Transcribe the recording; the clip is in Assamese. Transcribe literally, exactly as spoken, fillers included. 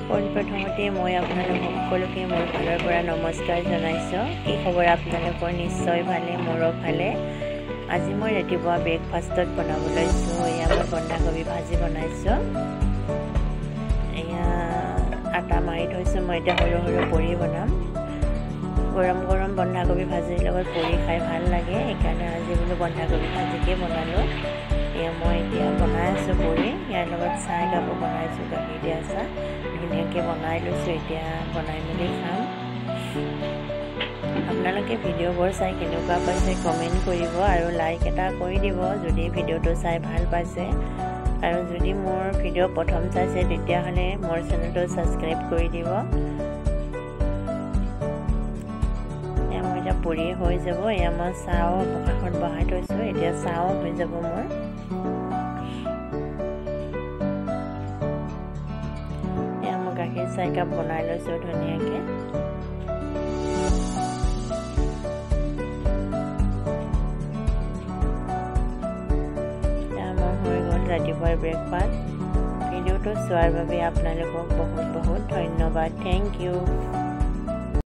পোনপ্ৰথমতে মই আপোনালোক সকলোকে মোৰ ফালৰ পৰা নমস্কাৰ জনাইছোঁ। কি খবৰ আপোনালোকৰ? নিশ্চয় ভালে, মোৰো ভালে। আজি মই ৰাতিপুৱা ব্ৰেকফাষ্টত বনাব লৈছোঁ। এয়া মই বন্ধাকবি ভাজি বনাইছোঁ। এয়া আটা মাৰি থৈছোঁ। মই এতিয়া সৰু সৰু পুৰি বনাম। গৰম গৰম বন্ধাকবি ভাজিৰ লগত পুৰি খাই ভাল লাগে, সেইকাৰণে আজি বোলো বন্ধাকবি ভাজিকে বনালোঁ। এয়া মই এতিয়া বনাই আছোঁ পুৰি। ইয়াৰ লগত চাহ একাপো বনাইছোঁ, গাখীৰ দিয়া চাহ ধুনীয়াকৈ বনাই লৈছোঁ। এতিয়া বনাই মেলি খাম। আপোনালোকে ভিডিঅ'বোৰ চাই কেনেকুৱা পাইছে কমেণ্ট কৰিব আৰু লাইক এটা কৰি দিব যদি ভিডিঅ'টো চাই ভাল পাইছে। আৰু যদি মোৰ ভিডিঅ' প্ৰথম চাইছে তেতিয়াহ'লে মোৰ চেনেলটো ছাবস্ক্ৰাইব কৰি দিব। এয়া মোৰ এতিয়া পুৰি হৈ যাব। এয়া মই চাহো কাষত বহাই থৈছোঁ। এতিয়া চাহো হৈ যাব মোৰ। এয়া মই গাখীৰ চাহ একাপ বনাই লৈছোঁ ধুনীয়াকৈ। ৰাতিপুৱাৰ ব্ৰেকফাষ্ট। ভিডিঅ'টো চোৱাৰ বাবে আপোনালোকক বহুত বহুত ধন্যবাদ। Thank U.